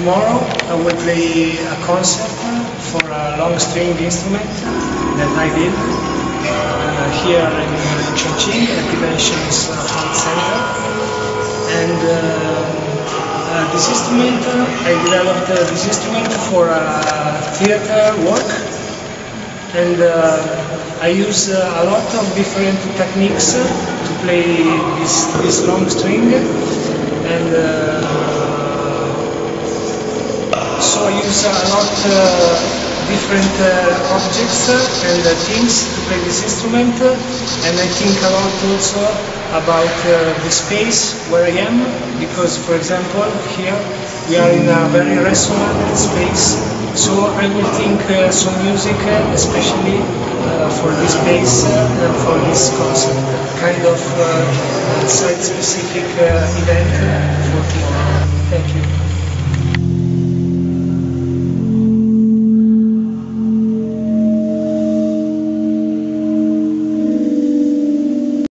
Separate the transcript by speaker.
Speaker 1: tomorrow I will play a concert for a long string instrument that I did here in Chongqing at the Nations Art Center. And this instrument, I developed this instrument for theater work, and I use a lot of different techniques to play this long string, and so I use a lot different objects and things to play this instrument, and I think a lot also about the space where I am, because for example here we are in a very resonant space, so I will think some music especially for this space and for this concert, kind of site-specific event for tomorrow. Thank you.